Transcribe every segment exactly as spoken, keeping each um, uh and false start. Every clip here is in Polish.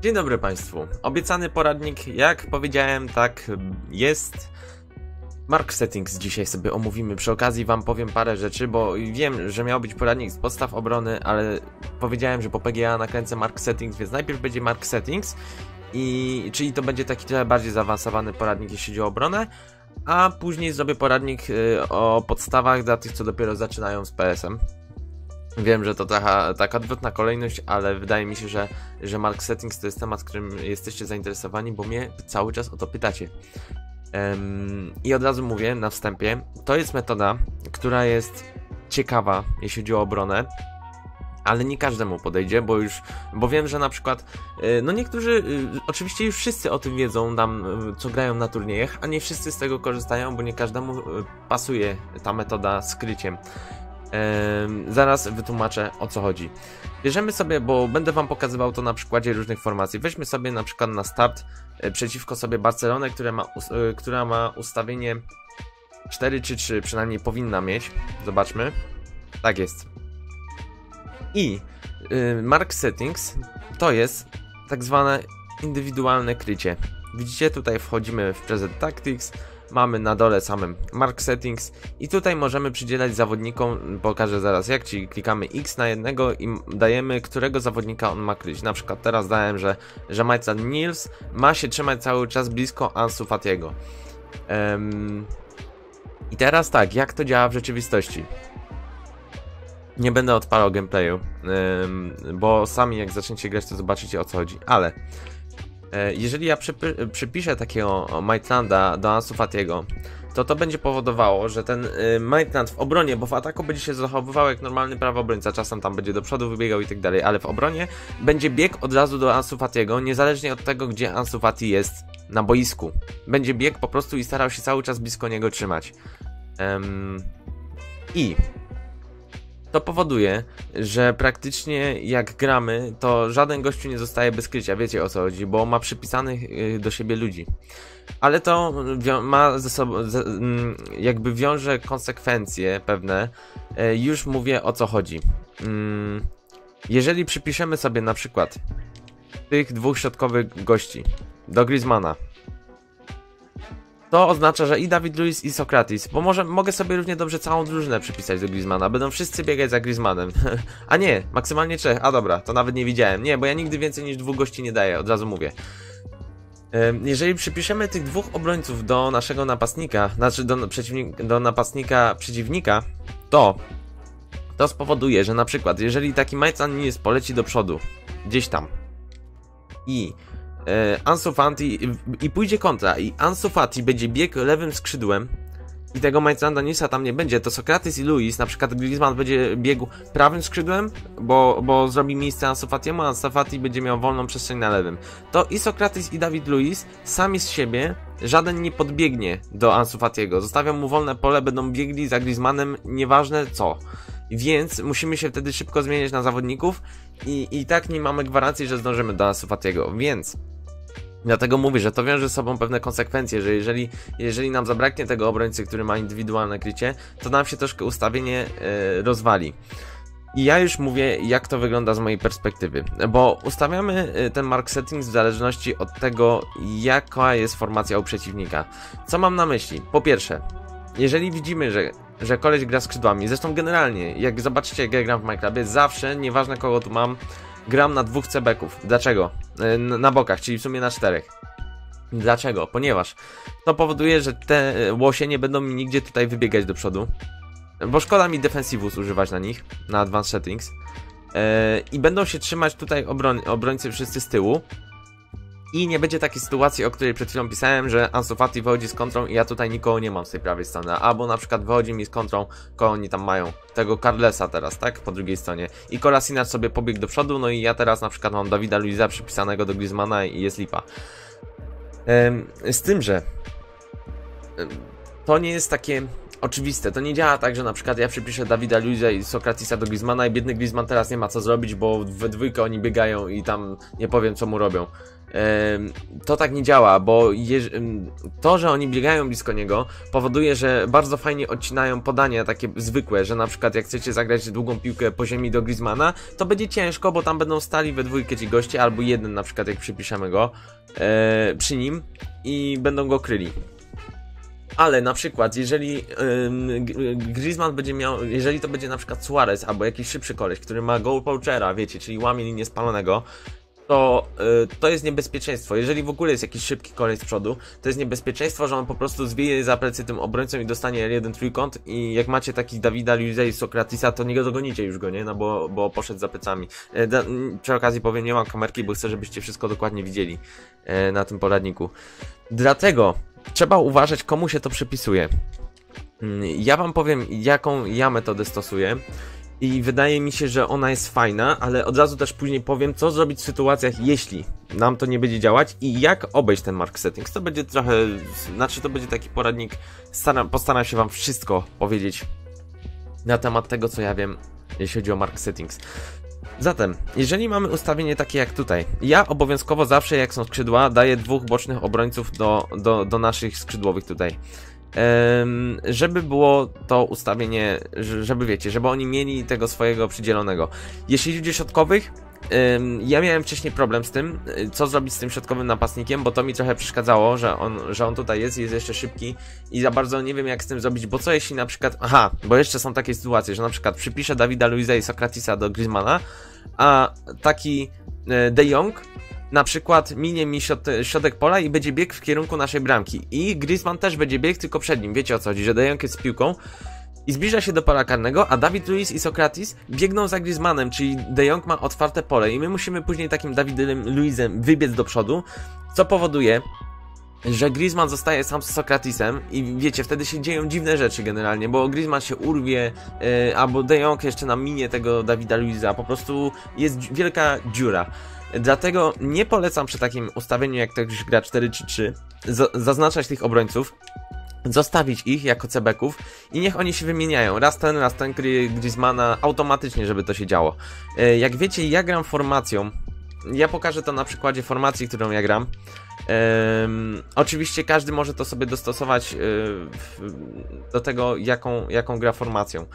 Dzień dobry Państwu. Obiecany poradnik, jak powiedziałem, tak jest. Mark Settings dzisiaj sobie omówimy. Przy okazji Wam powiem parę rzeczy, bo wiem, że miał być poradnik z podstaw obrony, ale powiedziałem, że po P G A nakręcę Mark Settings, więc najpierw będzie Mark Settings, i, czyli to będzie taki trochę bardziej zaawansowany poradnik, jeśli chodzi o obronę, a później zrobię poradnik y, o podstawach dla tych, co dopiero zaczynają z P S-em. Wiem, że to taka, taka odwrotna kolejność, ale wydaje mi się, że, że Mark Settings to jest temat, którym jesteście zainteresowani, bo mnie cały czas o to pytacie. Um, I od razu mówię na wstępie, to jest metoda, która jest ciekawa, jeśli chodzi o obronę, ale nie każdemu podejdzie, bo już, bo wiem, że na przykład, no niektórzy, oczywiście już wszyscy o tym wiedzą, tam, co grają na turniejach, a nie wszyscy z tego korzystają, bo nie każdemu pasuje ta metoda z kryciem. Ehm, zaraz wytłumaczę, o co chodzi. Bierzemy sobie, bo będę Wam pokazywał to na przykładzie różnych formacji. Weźmy sobie na przykład na start e, przeciwko sobie Barcelonę, która ma, e, która ma ustawienie cztery trzy trzy, przynajmniej powinna mieć. Zobaczmy. Tak jest. I e, Mark Settings to jest tak zwane indywidualne krycie. Widzicie, tutaj wchodzimy w Preset Tactics. Mamy na dole samym Mark Settings i tutaj możemy przydzielać zawodnikom, pokażę zaraz jak, czyli klikamy X na jednego i dajemy, którego zawodnika on ma kryć. Na przykład teraz dałem, że, że Maitland-Niles ma się trzymać cały czas blisko Ansu Fatiego. Um, I teraz tak, jak to działa w rzeczywistości? Nie będę odpalał gameplayu, um, bo sami jak zaczniecie grać, to zobaczycie, o co chodzi, ale jeżeli ja przypi przypiszę takiego Maitlanda do Ansu Fatiego, to to będzie powodowało, że ten y, Maitland w obronie, bo w ataku będzie się zachowywał jak normalny prawoobrońca, czasem tam będzie do przodu wybiegał i tak dalej, ale w obronie będzie bieg od razu do Ansu Fatiego, niezależnie od tego, gdzie Ansu Fati jest na boisku. Będzie bieg po prostu i starał się cały czas blisko niego trzymać. Um, I to powoduje, że praktycznie jak gramy, to żaden gościu nie zostaje bez krycia, wiecie o co chodzi, bo ma przypisanych do siebie ludzi. Ale to ma ze sobą, jakby wiąże konsekwencje pewne, już mówię o co chodzi. Jeżeli przypiszemy sobie na przykład tych dwóch środkowych gości do Griezmana, to oznacza, że i David Luiz, i Sokratis, bo może mogę sobie równie dobrze całą drużynę przypisać do Griezmana, będą wszyscy biegać za Griezmanem. A nie, maksymalnie trzech, a dobra, to nawet nie widziałem. Nie, bo ja nigdy więcej niż dwóch gości nie daję, od razu mówię. Jeżeli przypiszemy tych dwóch obrońców do naszego napastnika, znaczy do, przeciwnika, do napastnika przeciwnika, to to spowoduje, że na przykład, jeżeli taki Maitland-Niles poleci do przodu, gdzieś tam, i Ansu Fati i pójdzie kontra i Ansu Fati będzie biegł lewym skrzydłem i tego Maitland-Nilesa tam nie będzie, to Sokratis i Luiz, na przykład Griezmann będzie biegł prawym skrzydłem, bo, bo zrobi miejsce Ansu Fatiemu, a Ansu Fati będzie miał wolną przestrzeń na lewym. To i Sokratis i David Luiz sami z siebie, żaden nie podbiegnie do Ansu Fatiego, zostawią mu wolne pole, będą biegli za Griezmannem, nieważne co. Więc musimy się wtedy szybko zmieniać na zawodników i, i tak nie mamy gwarancji, że zdążymy do Ansu Fatiego, więc dlatego mówię, że to wiąże z sobą pewne konsekwencje, że jeżeli, jeżeli nam zabraknie tego obrońcy, który ma indywidualne krycie, to nam się troszkę ustawienie yy, rozwali. I ja już mówię, jak to wygląda z mojej perspektywy, bo ustawiamy ten Mark Settings w zależności od tego, jaka jest formacja u przeciwnika. Co mam na myśli? Po pierwsze, jeżeli widzimy, że że koleś gra skrzydłami, zresztą generalnie, jak zobaczycie, jak ja gram w Minecraftie, zawsze, nieważne kogo tu mam, gram na dwóch cebeków. Dlaczego? Na bokach, czyli w sumie na czterech. Dlaczego? Ponieważ to powoduje, że te łosie nie będą mi nigdzie tutaj wybiegać do przodu, bo szkoda mi defensivus używać na nich, na Advanced Settings, yy, i będą się trzymać tutaj obroń, obrońcy wszyscy z tyłu. I nie będzie takiej sytuacji, o której przed chwilą pisałem, że Ansu Fati wychodzi z kontrą i ja tutaj nikogo nie mam z tej prawej strony. Albo na przykład wychodzi mi z kontrą, kogo oni tam mają. Tego Carlesa teraz, tak? Po drugiej stronie. I Kolasinac sobie pobiegł do przodu, no i ja teraz na przykład mam Davida Luiza przypisanego do Griezmana i jest lipa. Ym, z tym, że ym, to nie jest takie oczywiste. To nie działa tak, że na przykład ja przypiszę Davida Luiza i Sokratisa do Griezmana i biedny Griezmann teraz nie ma co zrobić, bo we dwójkę oni biegają i tam nie powiem co mu robią. To tak nie działa, bo to, że oni biegają blisko niego, powoduje, że bardzo fajnie odcinają podania takie zwykłe, że na przykład jak chcecie zagrać długą piłkę po ziemi do Griezmana, to będzie ciężko, bo tam będą stali we dwójkę ci goście, albo jeden na przykład jak przypiszemy go przy nim i będą go kryli. Ale na przykład, jeżeli yy, Griezmann będzie miał, jeżeli to będzie na przykład Suarez albo jakiś szybszy koleś, który ma goal poachera, wiecie, czyli łamie linię spalonego, to yy, to jest niebezpieczeństwo. Jeżeli w ogóle jest jakiś szybki koleś z przodu, to jest niebezpieczeństwo, że on po prostu zwieje za plecy tym obrońcą i dostanie jeden trójkąt i jak macie takich Davida Luiza i Sokratisa, to nie go dogonicie już go, nie? No bo, bo poszedł za plecami. Yy, da, przy okazji powiem, nie mam kamerki, bo chcę, żebyście wszystko dokładnie widzieli yy, na tym poradniku. Dlatego trzeba uważać, komu się to przypisuje. Ja wam powiem, jaką ja metodę stosuję i wydaje mi się, że ona jest fajna, ale od razu też później powiem, co zrobić w sytuacjach, jeśli nam to nie będzie działać i jak obejść ten mark settings. To będzie trochę, znaczy to będzie taki poradnik, staram, postaram się wam wszystko powiedzieć na temat tego, co ja wiem, jeśli chodzi o mark settings. Zatem, jeżeli mamy ustawienie takie jak tutaj, ja obowiązkowo zawsze jak są skrzydła daję dwóch bocznych obrońców do, do, do naszych skrzydłowych tutaj. Um, żeby było to ustawienie, żeby wiecie, żeby oni mieli tego swojego przydzielonego. Jeśli chodzi o środkowych, um, ja miałem wcześniej problem z tym, co zrobić z tym środkowym napastnikiem, bo to mi trochę przeszkadzało, że on, że on tutaj jest i jest jeszcze szybki i za bardzo nie wiem jak z tym zrobić, bo co jeśli na przykład, aha, bo jeszcze są takie sytuacje, że na przykład przypiszę Davida Luiza i Sokratisa do Griezmana, a taki De Jong na przykład minie mi środek pola i będzie biegł w kierunku naszej bramki i Griezmann też będzie biegł, tylko przed nim, wiecie o co chodzi, że De Jong jest z piłką i zbliża się do pola karnego, a David Luiz i Sokratis biegną za Griezmannem, czyli De Jong ma otwarte pole i my musimy później takim Davidem Luizem wybiec do przodu, co powoduje, że Griezmann zostaje sam z Sokratisem i wiecie, wtedy się dzieją dziwne rzeczy generalnie, bo Griezmann się urwie, yy, albo De Jong jeszcze nam minie tego Davida Luiza, po prostu jest wielka dziura. Dlatego nie polecam przy takim ustawieniu, jak ktoś gra cztery trzy trzy, zaznaczać tych obrońców, zostawić ich jako cebeków i niech oni się wymieniają. Raz ten, raz ten kryje Griezmana automatycznie, żeby to się działo. Yy, jak wiecie, ja gram formacją. Ja pokażę to na przykładzie formacji, którą ja gram. Um, oczywiście każdy może to sobie dostosować yy, do tego, jaką, jaką gra formacją.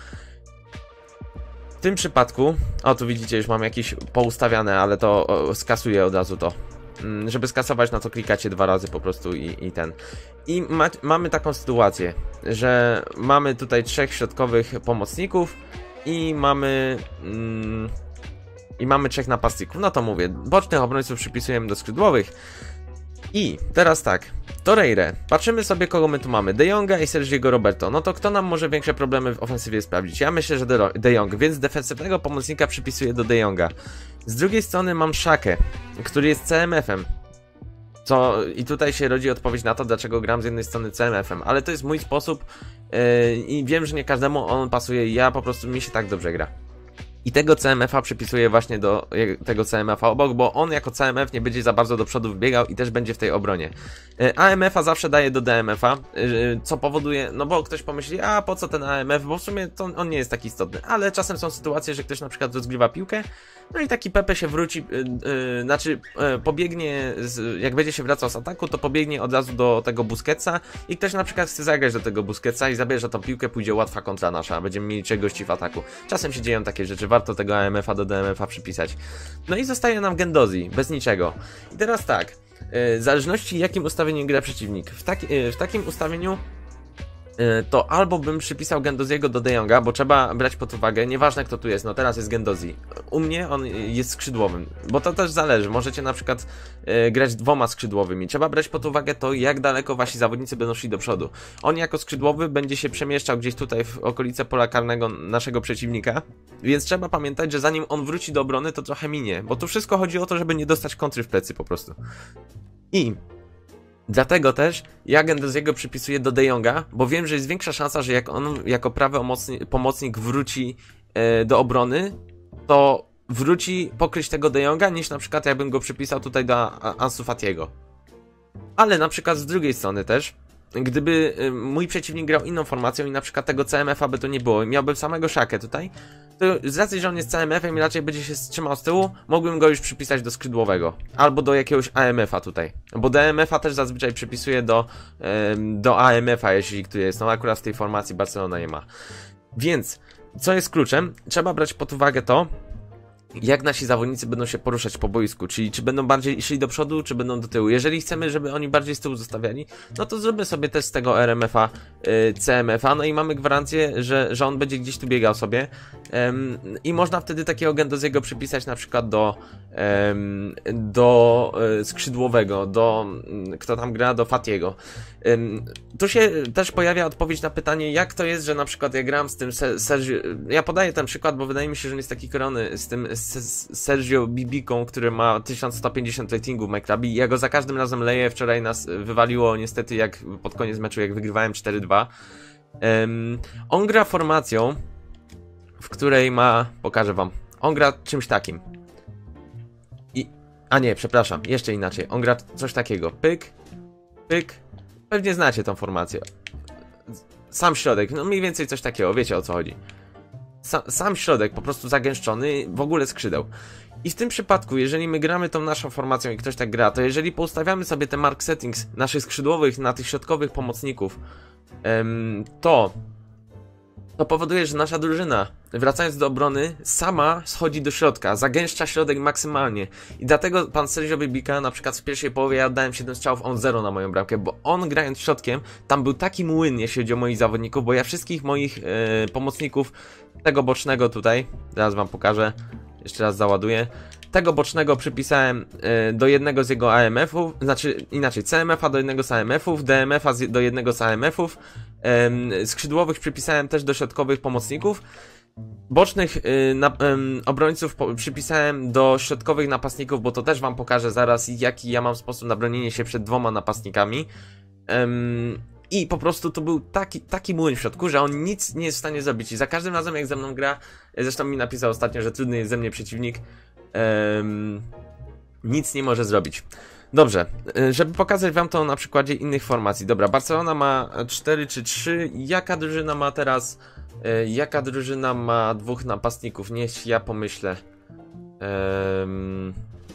W tym przypadku, o tu widzicie, już mam jakieś poustawiane, ale to o, skasuję od razu to. Um, żeby skasować, no to klikacie dwa razy po prostu i, i ten. I ma, mamy taką sytuację, że mamy tutaj trzech środkowych pomocników i mamy... Um, I mamy trzech napastników. No to mówię, bocznych obrońców przypisujemy do skrzydłowych. I teraz tak, Torreira. Patrzymy sobie, kogo my tu mamy. De Jonga i Sergiego Roberto. No to kto nam może większe problemy w ofensywie sprawić? Ja myślę, że De, De Jong, więc defensywnego pomocnika przypisuję do De Jonga. Z drugiej strony mam Szakę, który jest C M F-em. Co, i tutaj się rodzi odpowiedź na to, dlaczego gram z jednej strony C M F-em. Ale to jest mój sposób yy, i wiem, że nie każdemu on pasuje. Ja po prostu, mi się tak dobrze gra. I tego C M F-a przypisuję właśnie do tego C M F-a obok, bo on jako C M F nie będzie za bardzo do przodu wbiegał i też będzie w tej obronie. A M F-a zawsze daję do D M F-a, co powoduje, no bo ktoś pomyśli, a po co ten A M F, bo w sumie to on nie jest taki istotny, ale czasem są sytuacje, że ktoś na przykład rozgrywa piłkę, no i taki Pepe się wróci, yy, yy, znaczy yy, pobiegnie, z, jak będzie się wracał z ataku, to pobiegnie od razu do tego Busquetsa i ktoś na przykład chce zagrać do tego Busquetsa i zabierze tą piłkę, pójdzie łatwa kontra nasza, będziemy mieli trzech gości w ataku. Czasem się dzieją takie rzeczy, warto tego A M F-a do D M F-a przypisać. No i zostaje nam Guendouzi, bez niczego. I teraz tak, yy, w zależności jakim ustawieniem gra przeciwnik, w, taki, yy, w takim ustawieniu to albo bym przypisał Guendouziego do De Jonga, bo trzeba brać pod uwagę, nieważne kto tu jest, no teraz jest Guendouzi. U mnie on jest skrzydłowym, bo to też zależy, możecie na przykład e, grać dwoma skrzydłowymi. Trzeba brać pod uwagę to, jak daleko wasi zawodnicy będą szli do przodu. On jako skrzydłowy będzie się przemieszczał gdzieś tutaj w okolice pola karnego naszego przeciwnika, więc trzeba pamiętać, że zanim on wróci do obrony, to trochę minie, bo tu wszystko chodzi o to, żeby nie dostać kontry w plecy po prostu. I dlatego też ja Guendouziego przypisuję do De Jonga, bo wiem, że jest większa szansa, że jak on jako prawy pomocnik wróci e, do obrony, to wróci pokryć tego De Jonga, niż na przykład jakbym go przypisał tutaj do Ansu Fatiego. Ale na przykład z drugiej strony też, gdyby y, mój przeciwnik grał inną formacją i na przykład tego C M F-a by to nie było, miałbym samego Szakę tutaj, to z racji, że on jest C M F-em i raczej będzie się trzymał z tyłu, mógłbym go już przypisać do skrzydłowego. Albo do jakiegoś A M F-a tutaj. Bo D M F-a też zazwyczaj przypisuję do, ym, do A M F-a, jeśli który jest. No akurat w tej formacji Barcelona nie ma. Więc, co jest kluczem? Trzeba brać pod uwagę to, jak nasi zawodnicy będą się poruszać po boisku, czyli czy będą bardziej szli do przodu, czy będą do tyłu. Jeżeli chcemy, żeby oni bardziej z tyłu zostawiali, no to zróbmy sobie też z tego R M F-a, yy, C M F-a, no i mamy gwarancję, że, że on będzie gdzieś tu biegał sobie ym, i można wtedy takiego Gendoziego przypisać na przykład do ym, do yy, skrzydłowego, do yy, kto tam gra, do Fatiego. Ym, tu się też pojawia odpowiedź na pytanie, jak to jest, że na przykład ja gram z tym Sergio, ja podaję ten przykład, bo wydaje mi się, że on jest taki korony z tym Sergio Bibiką, który ma tysiąc sto pięćdziesiąt ratingu w MyClubie. Ja go za każdym razem leję. Wczoraj nas wywaliło niestety jak pod koniec meczu, jak wygrywałem cztery dwa. Um, on gra formacją, w której ma... Pokażę wam. On gra czymś takim. I... A nie, przepraszam. Jeszcze inaczej. On gra coś takiego. Pyk. Pyk. Pewnie znacie tą formację. Sam środek. No mniej więcej coś takiego. Wiecie, o co chodzi. Sa sam środek po prostu zagęszczony, w ogóle skrzydeł. I w tym przypadku, jeżeli my gramy tą naszą formacją i ktoś tak gra, to jeżeli poustawiamy sobie te mark settings naszych skrzydłowych na tych środkowych pomocników, em, to to powoduje, że nasza drużyna, wracając do obrony, sama schodzi do środka, zagęszcza środek maksymalnie. I dlatego pan Sergio Bibika, na przykład w pierwszej połowie ja oddałem siedem strzałów, on zero na moją bramkę, bo on grając środkiem, tam był taki młyn, jeśli chodzi o moich zawodników, bo ja wszystkich moich e, pomocników, tego bocznego tutaj, zaraz wam pokażę, jeszcze raz załaduję, tego bocznego przypisałem y, do jednego z jego A M F-ów, znaczy inaczej, C M F-a do jednego z A M F-ów, D M F-a do jednego z A M F-ów, y, skrzydłowych przypisałem też do środkowych pomocników, bocznych y, na, y, obrońców po, przypisałem do środkowych napastników, bo to też wam pokażę zaraz, jaki ja mam sposób na bronienie się przed dwoma napastnikami. Y, I po prostu to był taki, taki młyn w środku, że on nic nie jest w stanie zrobić. I za każdym razem jak ze mną gra, zresztą mi napisał ostatnio, że trudny jest ze mnie przeciwnik, um, nic nie może zrobić. Dobrze, żeby pokazać wam to na przykładzie innych formacji. Dobra, Barcelona ma cztery trzy trzy. Jaka drużyna ma teraz... Jaka drużyna ma dwóch napastników? Niech ja pomyślę. Um,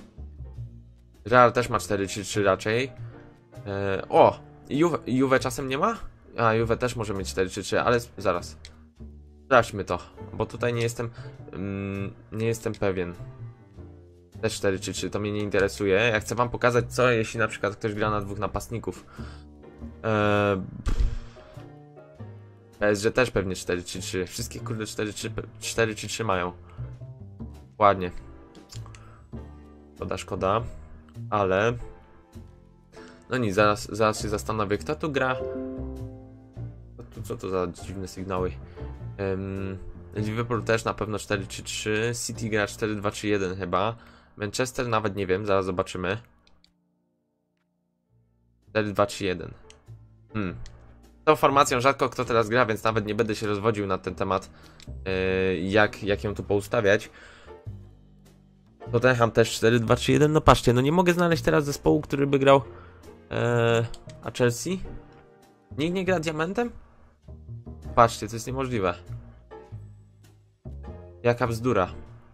Real też ma cztery trzy trzy raczej. Um, o! Juve, Juve czasem nie ma? A, Juve też może mieć cztery trzy trzy, ale zaraz. Sprawdźmy to, bo tutaj nie jestem... Um, nie jestem pewien. Też cztery trzy trzy, to mnie nie interesuje. Ja chcę wam pokazać, co jeśli na przykład ktoś gra na dwóch napastników. Eee, P S G też pewnie cztery trzy trzy. Wszystkie kurde cztery trzy trzy mają. Ładnie. Szkoda, szkoda. Ale... No nic, zaraz, zaraz się zastanowię, kto tu gra. Co to, co to za dziwne sygnały? Um, Liverpool też na pewno cztery trzy trzy. City gra cztery dwa trzy jeden chyba. Manchester nawet nie wiem, zaraz zobaczymy. cztery dwa trzy jeden. Hmm. Tą formacją rzadko kto teraz gra, więc nawet nie będę się rozwodził na ten temat, yy, jak, jak ją tu poustawiać. Tottenham też cztery dwa trzy jeden. No patrzcie, no nie mogę znaleźć teraz zespołu, który by grał. Yy, a Chelsea? Nikt nie gra diamentem? Patrzcie, to jest niemożliwe. Jaka bzdura.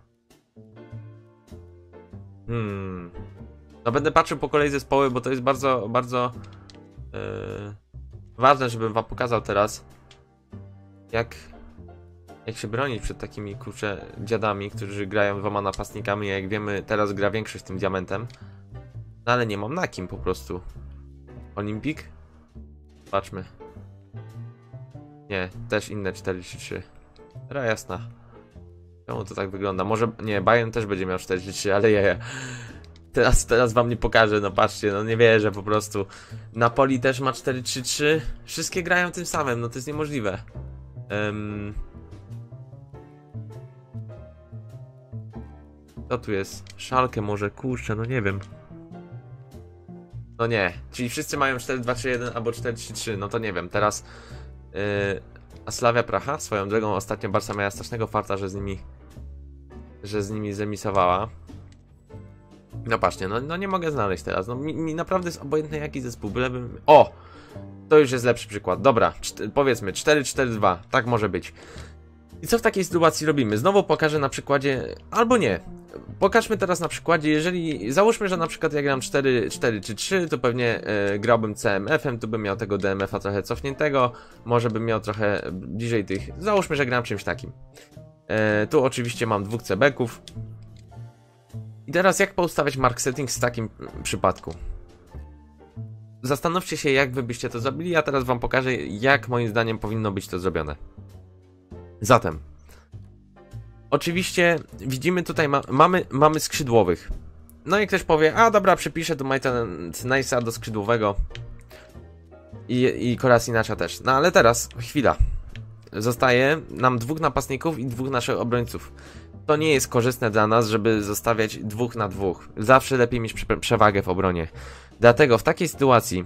Hmm. No będę patrzył po kolei zespoły, bo to jest bardzo, bardzo yy, ważne, żebym wam pokazał teraz, jak, jak się bronić przed takimi kurczę dziadami, którzy grają dwoma napastnikami. Jak wiemy, teraz gra większość tym diamentem. No ale nie mam na kim po prostu. Olimpik? Patrzmy. Nie, też inne cztery trzy trzy. Ra jasna. Czemu to tak wygląda? Może, nie, Bayern też będzie miał cztery trzy trzy, ale ja, teraz, teraz wam nie pokażę, no patrzcie, no nie wierzę po prostu. Napoli też ma cztery trzy trzy. Wszystkie grają tym samym, no to jest niemożliwe. Um... Co tu jest? Szalkę może, kurczę, no nie wiem. No nie, czyli wszyscy mają cztery dwa trzy jeden albo cztery trzy trzy, no to nie wiem, teraz... Yy... A Slavia Praha? Swoją drogą ostatnio Barca miała strasznego farta, że z nimi że z nimi zemisowała. No patrzcie, no, no nie mogę znaleźć teraz. No mi, mi naprawdę jest obojętny jaki zespół, bylebym... O! To już jest lepszy przykład. Dobra, powiedzmy cztery cztery dwa, tak może być. I co w takiej sytuacji robimy? Znowu pokażę na przykładzie, albo nie. Pokażmy teraz na przykładzie, jeżeli, załóżmy, że na przykład ja gram cztery cztery czy trzy, to pewnie e, grałbym C M F-em, tu bym miał tego D M F-a trochę cofniętego, może bym miał trochę bliżej tych, załóżmy, że gram czymś takim. E, tu oczywiście mam dwóch C B-ków. I teraz jak poustawiać mark settings w takim przypadku? Zastanówcie się, jak wy byście to zrobili, ja teraz wam pokażę, jak moim zdaniem powinno być to zrobione. Zatem, oczywiście widzimy tutaj, ma, mamy, mamy skrzydłowych. No i ktoś powie, a dobra, przypiszę tu Maintenance Nice'a do skrzydłowego i, i Kolasinacha też. No ale teraz, chwila. Zostaje nam dwóch napastników i dwóch naszych obrońców. To nie jest korzystne dla nas, żeby zostawiać dwóch na dwóch. Zawsze lepiej mieć prze przewagę w obronie. Dlatego w takiej sytuacji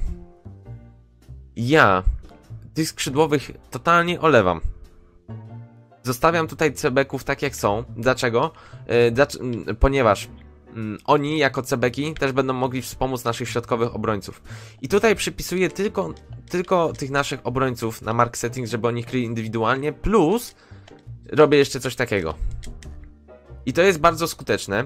ja tych skrzydłowych totalnie olewam. Zostawiam tutaj C B-ków tak jak są. Dlaczego? Yy, dlac ponieważ yy, oni jako C B-ki też będą mogli wspomóc naszych środkowych obrońców. I tutaj przypisuję tylko, tylko tych naszych obrońców na mark settings, żeby oni kryli indywidualnie, plus robię jeszcze coś takiego. I to jest bardzo skuteczne.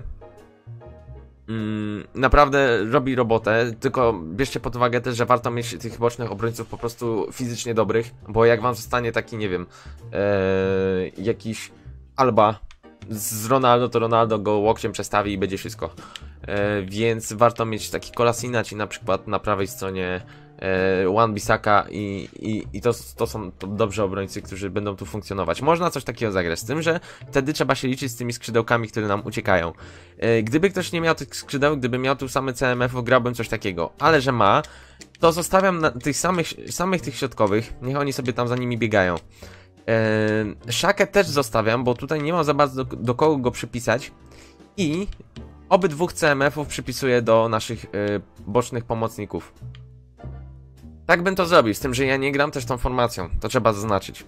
Mm, naprawdę robi robotę, tylko bierzcie pod uwagę też, że warto mieć tych bocznych obrońców po prostu fizycznie dobrych, bo jak wam zostanie taki, nie wiem, ee, jakiś Alba z Ronaldo, to Ronaldo go łokciem przestawi i będzie wszystko. E, więc warto mieć taki Kolasinac i na przykład na prawej stronie e, Wan-Bissaka i, i, i to, to są to dobrzy obrońcy, którzy będą tu funkcjonować. Można coś takiego zagrać, z tym, że wtedy trzeba się liczyć z tymi skrzydełkami, które nam uciekają. E, gdyby ktoś nie miał tych skrzydeł, gdyby miał tu same C M F-ów, grałbym coś takiego, ale że ma, to zostawiam na tych samych, samych tych środkowych, niech oni sobie tam za nimi biegają. Yy, Szakę też zostawiam, bo tutaj nie mam za bardzo do, do kogo go przypisać. I obydwóch C M F-ów przypisuję do naszych yy, bocznych pomocników. Tak bym to zrobił, z tym, że ja nie gram też tą formacją. To trzeba zaznaczyć.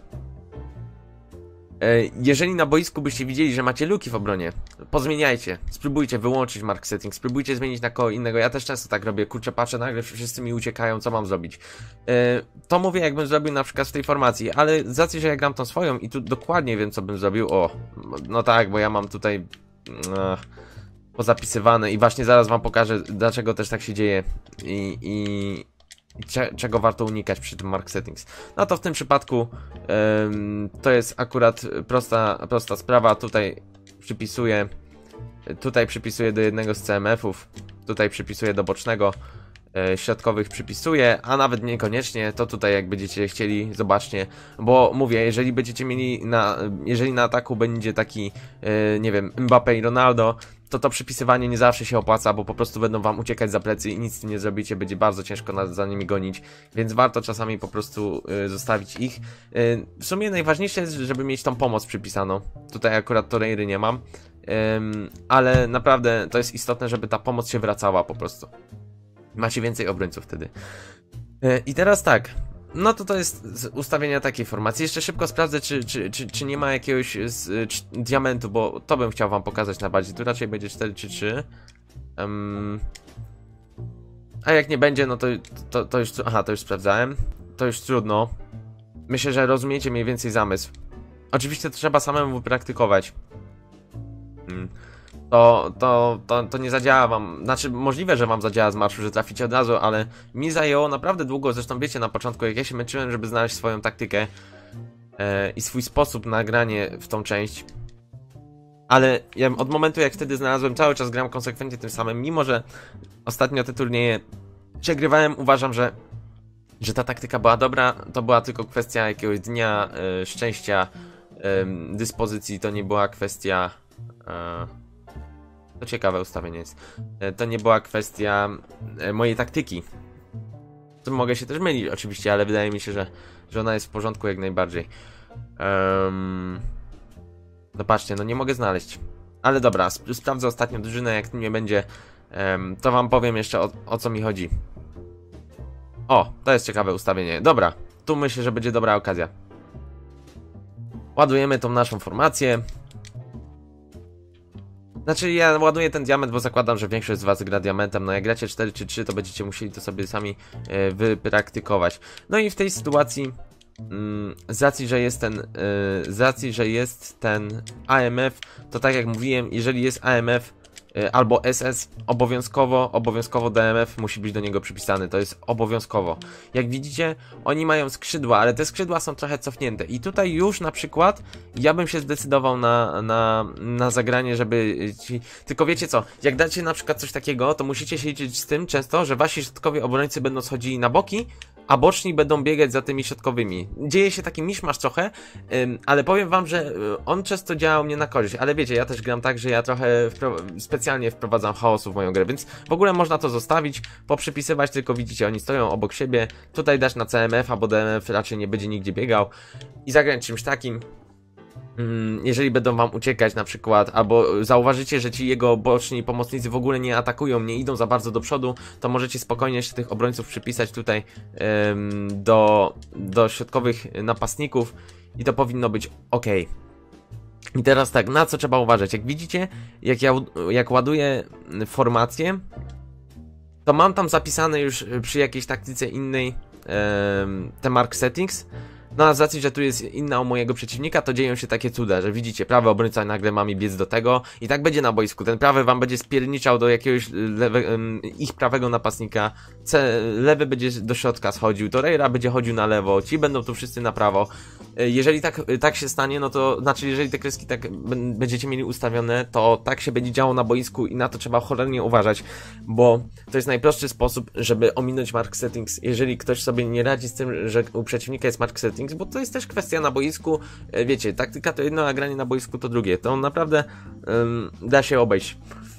Yy, jeżeli na boisku byście widzieli, że macie luki w obronie, pozmieniajcie. Spróbujcie wyłączyć mark setting, spróbujcie zmienić na kogo innego. Ja też często tak robię. Kurczę, patrzę, nagle wszyscy mi uciekają, co mam zrobić? Yy, to mówię, jakbym zrobił na przykład w tej formacji, ale z racji, że ja gram tą swoją i tu dokładnie wiem, co bym zrobił. O, no tak, bo ja mam tutaj no, pozapisywane i właśnie zaraz wam pokażę, dlaczego też tak się dzieje i, i Cze czego warto unikać przy tym mark settings. No to w tym przypadku ym, to jest akurat prosta, prosta sprawa. Tutaj przypisuję tutaj przypisuję do jednego z C M F-ów, tutaj przypisuję do bocznego, yy, środkowych przypisuję, a nawet niekoniecznie, to tutaj jak będziecie chcieli, zobaczcie, bo mówię, jeżeli będziecie mieli na, jeżeli na ataku będzie taki, yy, nie wiem, Mbappé i Ronaldo, to to przypisywanie nie zawsze się opłaca, bo po prostu będą wam uciekać za plecy i nic z tym nie zrobicie, będzie bardzo ciężko na, za nimi gonić, więc warto czasami po prostu y, zostawić ich. Y, w sumie najważniejsze jest, żeby mieć tą pomoc przypisaną. Tutaj akurat Torreiry nie mam, y, ale naprawdę to jest istotne, żeby ta pomoc się wracała po prostu. Macie więcej obrońców wtedy. Y, I teraz tak. No to to jest ustawienia takiej formacji. Jeszcze szybko sprawdzę, czy, czy, czy, czy nie ma jakiegoś z, czy, diamentu, bo to bym chciał wam pokazać najbardziej. Tu raczej będzie cztery trzy trzy. Um, a jak nie będzie, no to, to, to już... Aha, to już sprawdzałem. To już trudno. Myślę, że rozumiecie mniej więcej zamysł. Oczywiście to trzeba samemu wypraktykować. Hmm. To, to, to, to nie zadziała wam, znaczy możliwe, że wam zadziała z marszu, że traficie od razu, ale mi zajęło naprawdę długo, zresztą wiecie na początku, jak ja się męczyłem, żeby znaleźć swoją taktykę e, i swój sposób na granie w tą część. Ale ja od momentu, jak wtedy znalazłem, cały czas gram konsekwentnie tym samym, mimo że ostatnio te turnieje przegrywałem, uważam, że, że ta taktyka była dobra, to była tylko kwestia jakiegoś dnia, e, szczęścia, e, dyspozycji, to nie była kwestia... E, To ciekawe ustawienie jest. To nie była kwestia mojej taktyki. To mogę się też mylić oczywiście, ale wydaje mi się, że, że ona jest w porządku jak najbardziej. Um, no patrzcie, no nie mogę znaleźć. Ale dobra, sp sprawdzę ostatnią drużynę, jak nie będzie, um, to wam powiem jeszcze o, o co mi chodzi. O, to jest ciekawe ustawienie. Dobra, tu myślę, że będzie dobra okazja. Ładujemy tą naszą formację. Znaczy ja ładuję ten diament, bo zakładam, że większość z was gra diamentem. No jak gracie cztery czy trzy, to będziecie musieli to sobie sami e, wypraktykować. No i w tej sytuacji mm, z racji, że jest ten e, z racji, że jest ten A M F, to tak jak mówiłem, jeżeli jest A M F e, albo S S, obowiązkowo, obowiązkowo D M F musi być do niego przypisany, to jest obowiązkowo. Jak widzicie, oni mają skrzydła, ale te skrzydła są trochę cofnięte i tutaj już na przykład ja bym się zdecydował na, na, na zagranie, żeby ci... Tylko wiecie co, jak dacie na przykład coś takiego, to musicie się liczyć z tym często, że wasi środkowi obrońcy będą schodzili na boki, a boczni będą biegać za tymi środkowymi. Dzieje się taki miszmasz trochę, ym, ale powiem wam, że on często działał mnie na korzyść, ale wiecie, ja też gram tak, że ja trochę wpro specjalnie wprowadzam chaosu w moją grę, więc w ogóle można to zostawić, poprzypisywać, tylko widzicie, oni stoją obok siebie, tutaj dasz na C M F, bo D M F raczej nie będzie nigdzie biegał i zagrać czymś takim. Jeżeli będą wam uciekać na przykład, albo zauważycie, że ci jego boczni pomocnicy w ogóle nie atakują, nie idą za bardzo do przodu, to możecie spokojnie jeszcze tych obrońców przypisać tutaj ym, do, do środkowych napastników i to powinno być ok. I teraz tak, na co trzeba uważać? Jak widzicie, jak ja jak ładuję formację, to mam tam zapisane już przy jakiejś taktyce innej ym, te mark settings. No a z racji, że tu jest inna u mojego przeciwnika, to dzieją się takie cuda, że widzicie, prawy obrońca nagle ma mi biec do tego i tak będzie na boisku. Ten prawy wam będzie spierniczał do jakiegoś lewe, um, ich prawego napastnika, C, lewy będzie do środka schodził, Torreira będzie chodził na lewo, ci będą tu wszyscy na prawo. Jeżeli tak, tak się stanie, no to znaczy, jeżeli te kreski tak będziecie mieli ustawione, to tak się będzie działo na boisku i na to trzeba cholernie uważać, bo to jest najprostszy sposób, żeby ominąć mark settings. Jeżeli ktoś sobie nie radzi z tym, że u przeciwnika jest mark settings, bo to jest też kwestia na boisku, wiecie, taktyka to jedno, a granie na boisku to drugie, to naprawdę um, da się obejść.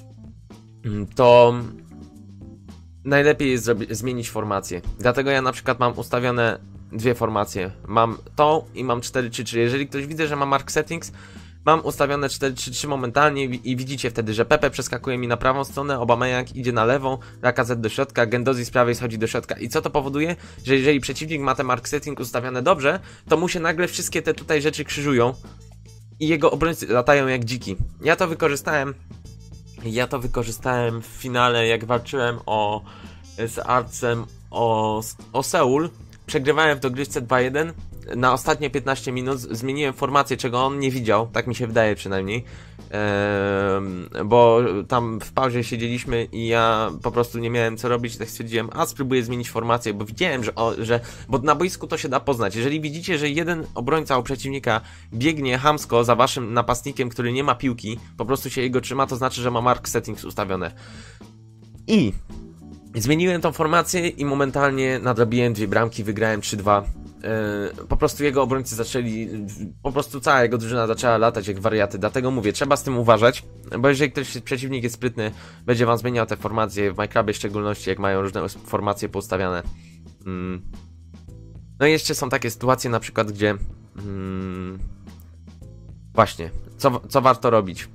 To najlepiej jest zmienić formację, dlatego ja na przykład mam ustawione dwie formacje, mam tą i mam cztery trzy trzy, jeżeli ktoś widzi, że ma mark settings, mam ustawione cztery trzy trzy momentalnie i widzicie wtedy, że Pepe przeskakuje mi na prawą stronę, Aubameyang idzie na lewą, Lacazette do środka, Guendouzi z prawej schodzi do środka. I co to powoduje? Że jeżeli przeciwnik ma te mark setting ustawione dobrze, to mu się nagle wszystkie te tutaj rzeczy krzyżują i jego obrońcy latają jak dziki. Ja to wykorzystałem, ja to wykorzystałem w finale, jak walczyłem o, z Arcem o, o Seul. Przegrywałem w dogrywce dwa jeden, na ostatnie piętnaście minut zmieniłem formację, czego on nie widział, tak mi się wydaje przynajmniej, eee, bo tam w pauzie siedzieliśmy i ja po prostu nie miałem co robić i tak stwierdziłem, a spróbuję zmienić formację, bo widziałem, że, o, że bo na boisku to się da poznać. Jeżeli widzicie, że jeden obrońca u przeciwnika biegnie chamsko za waszym napastnikiem, który nie ma piłki, po prostu się jego trzyma, to znaczy, że ma mark settings ustawione. I zmieniłem tą formację i momentalnie nadrobiłem dwie bramki, wygrałem trzy dwa. Yy, po prostu jego obrońcy zaczęli, po prostu cała jego drużyna zaczęła latać jak wariaty, dlatego mówię, trzeba z tym uważać, bo jeżeli ktoś przeciwnik jest sprytny, będzie wam zmieniał te formacje, w MyClubie w szczególności, jak mają różne formacje poustawiane. Yy. No i jeszcze są takie sytuacje na przykład, gdzie yy, właśnie, co, co warto robić,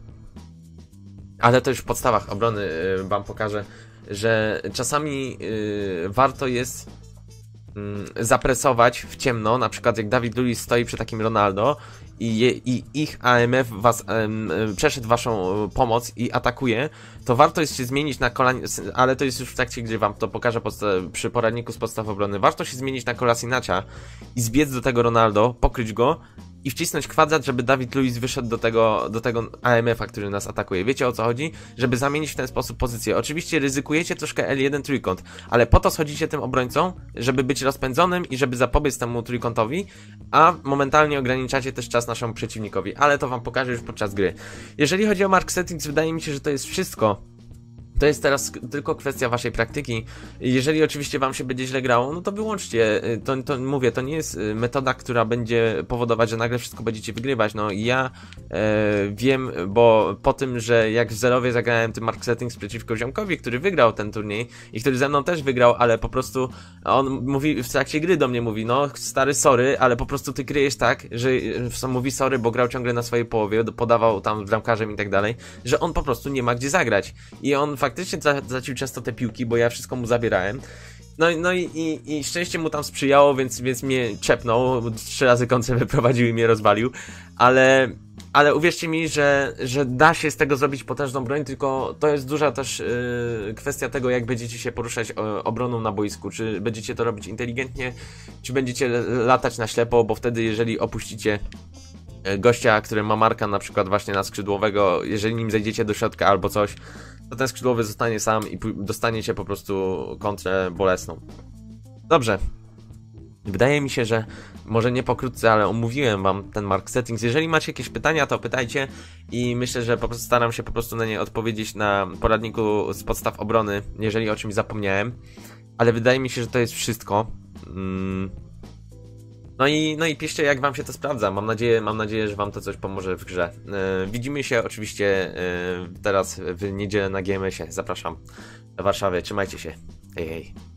ale to już w podstawach obrony yy, wam pokażę, że czasami yy, warto jest yy, zapresować w ciemno, na przykład jak David Luiz stoi przy takim Ronaldo i, je, i ich A M F was, yy, przeszedł waszą pomoc i atakuje, to warto jest się zmienić na kolanie, ale to jest już w trakcie gry, wam to pokażę przy poradniku z podstaw obrony, warto się zmienić na Kolasinacia i zbiec do tego Ronaldo, pokryć go i wcisnąć kwadrat, żeby David Luiz wyszedł do tego, do tego A M F a, który nas atakuje. Wiecie o co chodzi? Żeby zamienić w ten sposób pozycję. Oczywiście ryzykujecie troszkę L jeden trójkąt, ale po to schodzicie tym obrońcą, żeby być rozpędzonym i żeby zapobiec temu trójkątowi, a momentalnie ograniczacie też czas naszemu przeciwnikowi, ale to wam pokażę już podczas gry. Jeżeli chodzi o mark settings, wydaje mi się, że to jest wszystko. To jest teraz tylko kwestia waszej praktyki. Jeżeli oczywiście wam się będzie źle grało, no to wyłączcie. To, to mówię, to nie jest metoda, która będzie powodować, że nagle wszystko będziecie wygrywać. No i ja e, wiem, bo po tym, że jak w zerowie zagrałem tym mark settings przeciwko ziomkowi, który wygrał ten turniej i który ze mną też wygrał, ale po prostu on mówi w trakcie gry do mnie mówi, no stary, sorry, ale po prostu ty kryjesz tak, że mówi sorry, bo grał ciągle na swojej połowie, podawał tam bramkarzem i tak dalej, że on po prostu nie ma gdzie zagrać. I on faktycznie tracił często te piłki, bo ja wszystko mu zabierałem No, no i, i, i szczęście mu tam sprzyjało, więc, więc mnie czepnął, trzy razy końce wyprowadził i mnie rozwalił, ale... Ale uwierzcie mi, że, że da się z tego zrobić potężną broń, tylko to jest duża też yy, kwestia tego, jak będziecie się poruszać o, obroną na boisku. Czy będziecie to robić inteligentnie, czy będziecie latać na ślepo, bo wtedy jeżeli opuścicie gościa, który ma marka na przykład właśnie na skrzydłowego, jeżeli nim zejdziecie do środka albo coś, to ten skrzydłowy zostanie sam i dostaniecie po prostu kontrę bolesną. Dobrze. Wydaje mi się, że może nie pokrótce, ale omówiłem wam ten Mark Settings. Jeżeli macie jakieś pytania, to pytajcie i myślę, że po prostu staram się po prostu na nie odpowiedzieć na poradniku z podstaw obrony, jeżeli o czymś zapomniałem. Ale wydaje mi się, że to jest wszystko. No i, no i piszcie, jak wam się to sprawdza. Mam nadzieję, mam nadzieję, że wam to coś pomoże w grze. Widzimy się oczywiście teraz w niedzielę na G M S ie. Zapraszam do Warszawy. Trzymajcie się. Hej, hej.